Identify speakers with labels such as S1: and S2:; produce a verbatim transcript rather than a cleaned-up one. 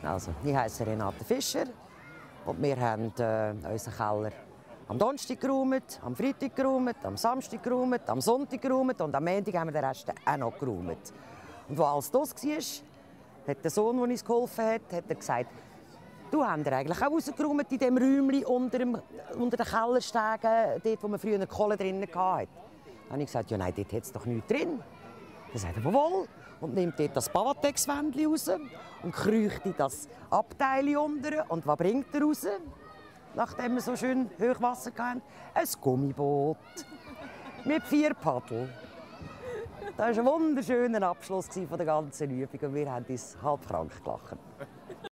S1: Also, ich heiße Renate Fischer und wir haben äh, unseren Keller am Donnerstag geräumt, am Freitag geräumt, am Samstag geräumt, am Sonntag geräumt und am Montag haben wir den Rest auch noch geräumt. Und als das war, hat der Sohn, der uns geholfen hat, hat er gesagt, du hast ja eigentlich auch rausgeräumt in diesem Räumchen unter, dem, unter den Kellerstegen, dort wo wir früher eine Kohle drin hatten. Dann habe ich gesagt, ja nein, dort hat es doch nichts drin. Dann sagt er, jawohl, und nimmt dort das Pavatex-Wändchen raus und kreucht in das Abteil unten. Und was bringt er raus, nachdem wir so schön Hochwasser hatten? Ein Gummiboot mit vier Paddeln. Das war ein wunderschöner Abschluss der ganzen Übung und wir haben uns halb krank gelacht.